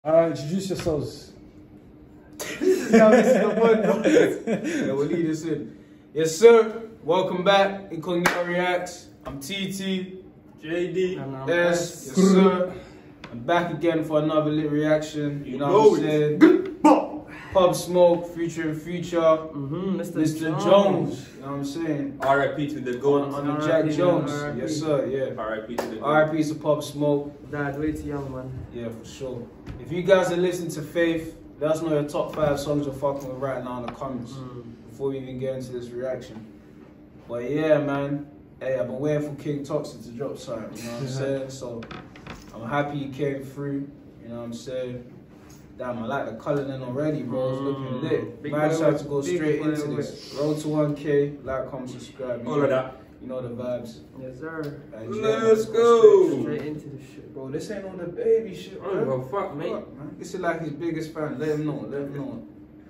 Introduce yourselves. Yeah, we'll lead this in. Yes, sir. Welcome back. Incognito Reacts. I'm TT. JD. Yes, yes, sir. I'm back again for another lit reaction. You know what I'm saying? Pub Smoke featuring Future. Mr. Jones. You know what I'm saying? R.I.P. to the goat. On the Jack Jones. Yes, sir. Yeah. R.I.P. to the goat. R.I.P. to Pub Smoke. Died way too young, man. Yeah, for sure. If you guys are listening to Faith, let us know your top 5 songs you're fucking with right now in the comments before we even get into this reaction. But yeah, man. Hey, I've been waiting for King Toxic to drop something, you know what I'm saying? So I'm happy he came through, you know what I'm saying? Damn, I like the coloring already, bro. It's looking lit. Man, decided to go straight into this. Road to 1K, like, comment, subscribe. All of that. You know the vibes. Yes, sir. Let's go. Straight into the shit. Bro, this ain't on the baby shit, bro. Bro, fuck, mate. Man. This is like his biggest fan. Let him know. Let him know.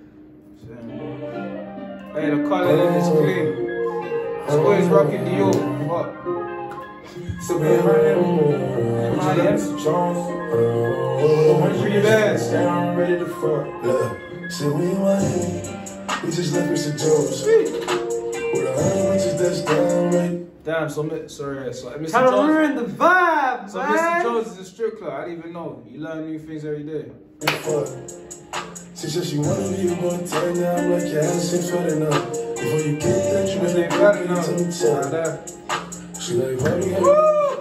Hey, the coloring is clean. This boy is rocking Dior. Fuck. So we in Miami, Pretty bad. I'm ready to fuck. Look, so we in Miami, we just left Mr. Jones. With 100 bitches that's down right. Damn, so Mr. Trying to Jones. ruin the vibe, So man. Mr. Jones is a strip club. I didn't even know. You learn new things every day. Fuck. She said she wanna be a boy, tell now I'm like, yeah, this ain't fat enough. Before you get that, you better Ain't go bad get enough. to the top. She like, why you gotta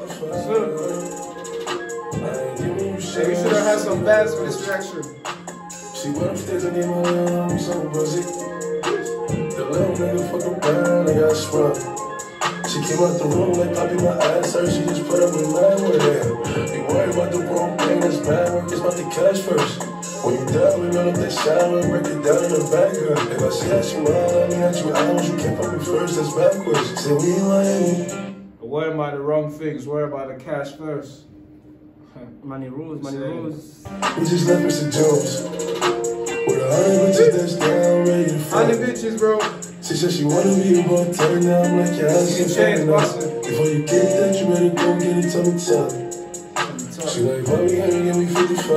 Hey, we should have had some bads for this reaction. She went upstairs and gave my arm some pussy. The little nigga fuck around, I got sprung. She came out the room like popping my ass hurt. She just put up with mad with her. Be worried about the wrong thing, that's bad work. It's about the cash first. When you die, we run up that shower and break it down in the back. If I see that you mine, I mean that you out. You can't put me first, that's backwards. Say we in Miami. Worry about the wrong things. Worry about the cash first. Money rules, money rules. We just left Mr. Jones. With 100 bitches that's down, ready to fuck. 100 bitches, bro. She said she wanna be a boy, tell her now I'm like, yeah, I see Chains busting. Before you get that, you better go get it, tell me tough. She like, why you gotta give me 55?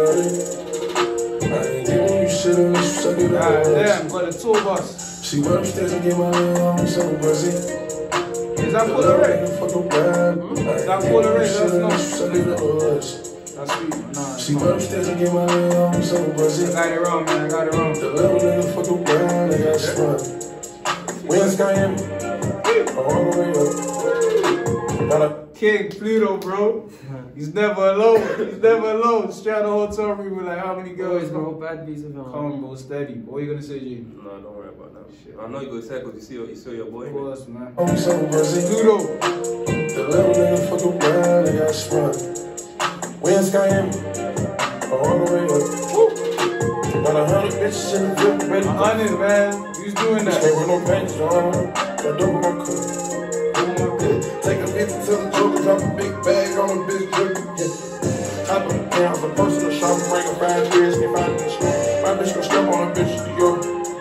I ain't giving you shit unless you suck it up. Damn, got a tour bus. She went upstairs and gave my arm some pussy. Is that Paula Ray? Is that Paula Ray? That's no. That's That's sweet, man. Nah, she went upstairs and gave my arm some pussy. I got it wrong, man. I got it wrong. The little nigga fuck around, they got sprung. We in Miami, all the way up. Got a King Pluto, bro. He's never alone. He's never alone. Straight out the hotel room with like how many girls, Always got bro? bad beats of him. Come on, bro. Steady. What are you gonna say, G? No, don't worry about that shit. I know you go say because you see your boy. Of course, man. arm some pussy. Pluto. The little nigga fuck around, they got sprung. We in Miami, all the way up. Got 100 bitches in the drip, ready to 100, man. Who's doing that? Stay with no pants on. Got dope in my cup. Take a 50 to the joker, drop a big bag on a big jerky. Top of the pound for personal shopping, bring a 5 years, get 5 minutes. My bitch gon' step on a bitch to York.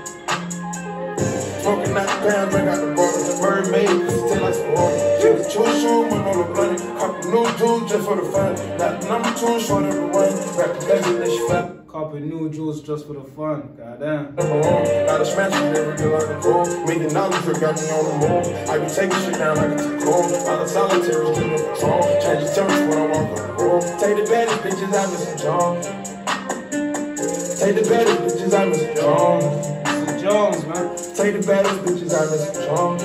Smoking 9 pounds, bring out the bottle. The mermaid, this is 10 like some water. She was too soon, went on the bloody. Cop a new dude just for the fun. Not number 2, short of the one. Rap the legend, then she flat. Copy new jewels just for the fun. Goddamn. Got a smash it, never get like a goal. $1 million for got me on the move. I be taking shit down like it's a cold. All the solitaire is doing patrol. Change the temperature when I walk on the road. Take the baddest bitches, I miss some Jones. Take the baddest bitches, I miss some Jones. Mr. Jones, man. Take the baddest bitches, I miss some Jones.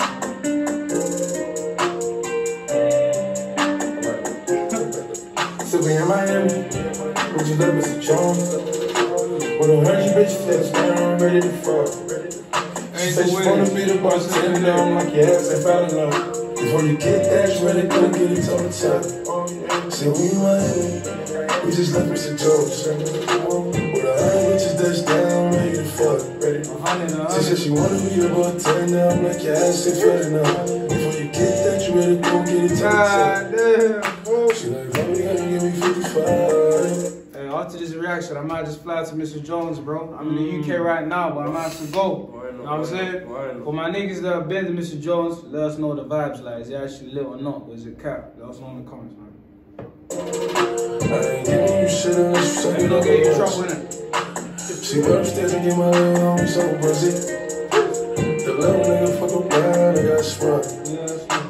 So we in Miami, we just left Mr. Jones. With 100 bitches that's down, ready to fuck. She said she wanna be the boss, tell me I'm like, yes, I fell in love. Before you get that, you better go get it on the top. Say we in Miami, we just left Mr. Jones. With 100 bitches that's down, ready to fuck. She said she wanna be the boss, tell me I'm like, yes, I fell in love. Before you get that, you better go get it on the top. She like, why you gotta give me 55? Hey, after this reaction, I might just fly to Mr. Jones, bro. I'm in the UK right now, but I might have to go. You know what I'm saying? For my niggas that have been to Mr. Jones, let us know the vibes like. Is it actually lit or not? Or is it cap? Let us know in the comments, man. ain't giving you shit unless you suck it Don't up. get in trouble, innit? See what I'm standing in my head, I'm so buzzy. The little nigga fuck a blind, I got sprung. Yeah,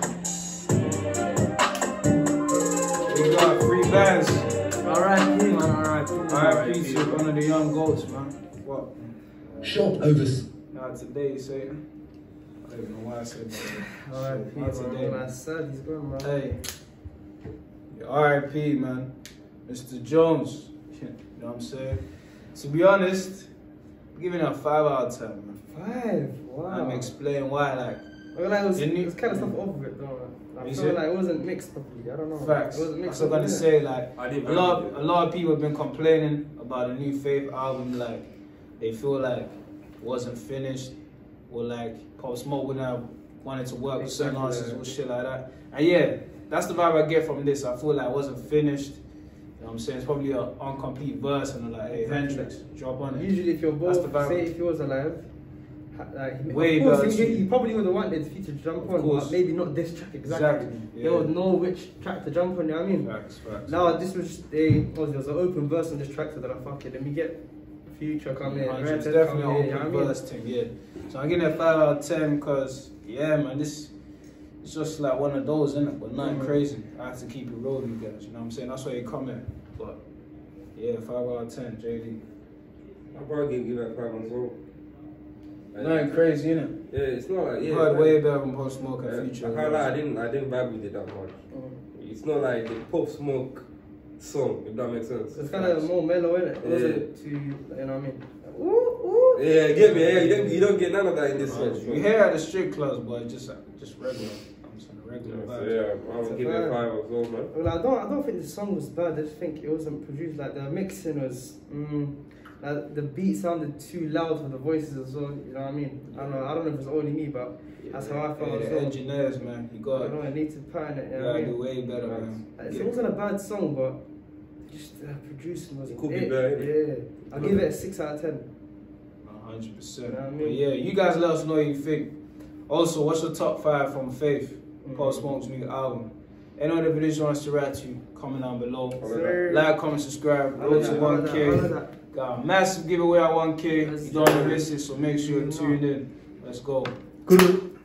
we got 3 bands. R.I.P. man, R.I.P. R.I.P. to one of the young goats, man. What? Short overs. Not today, say. I don't even know why I said that. R.I.P. Not today. man. I said he's gone, man. Hey. R.I.P. man. Mr. Jones. You know what I'm saying? To be honest, I'm giving it a 5 out of 10, man. 5? Wow. I'm explaining why, like. I feel like Didn't it you- was kind of stuff off of it, though. I Is feel it? like it wasn't mixed properly. I don't know. Facts. It wasn't mixed That's what I'm gonna properly, say. Like I didn't a lot of people have been complaining about the new Faith album. Like they feel like it wasn't finished, or like Pop Smoke wouldn't have wanted to work with certain Exactly, artists yeah. or shit like that. And yeah, that's the vibe I get from this. I feel like it wasn't finished. You know what I'm saying? It's probably an incomplete verse, and they're like, hey, Exactly. Hendrix, drop on it. Usually, if you're That's both, the vibe. say if he was alive, like, Way of course, better he probably would have wanted the feature to jump Of on, course. but maybe not this track exactly. They Yeah. would know which track to jump on, you know what I mean? Facts. Now, this was there was an open verse on this track, so that I fuck it. Then we get Future come in, It's Red Dead definitely come in, an you know open what I mean? verse thing, yeah. So I'm giving it a 5 out of 10 because, yeah, man, this it's just like one of those, isn't it? But nothing crazy. I have to keep it rolling, you guys. You know what I'm saying? That's why you come in. But yeah, 5 out of 10, JD. I'll probably give that 5 as well. Nothing crazy, innit? Yeah, it's not like, yeah. You heard it's way like, better than Pop Smoke yeah, and Future. I can't lie, I didn't vibe with it that much. It's not like the Pop Smoke song, if that makes sense. It's kind of more mellow, innit? It Yeah. wasn't too, you know what I mean? Ooh, ooh. Yeah, get me. Yeah, you don't get none of that in this song. You hear at the strip clubs, but just regular. I'm saying regular So, vibes. yeah, I'm It's a gonna give it a vibe. 5 as well, man. Well, I don't think the song was bad. I just think it wasn't produced like the mixing was. Like the beat sounded too loud for the voices as well. You know what I mean? I don't know if it's only me, but that's how I felt. Yeah, as well. engineers, man. You I got don't know. I need to pattern it. You you know what I gotta do mean? way better, man. Like, it wasn't a bad song, but just producing was It could be better, Yeah, I'll give it a 6 out of 10. 100%. You know what I mean? But yeah, you guys let us know what you think. Also, what's your top 5 from Faith, Pop Smoke's new album? Any other videos you want us to react to, comment down below. Sir. Like, comment, subscribe. I Go love to that, I love that, I 1K. love that. Got a massive giveaway at 1K. Yes, You don't want to sir. miss it, so make sure you're tuned in. Let's go. Good.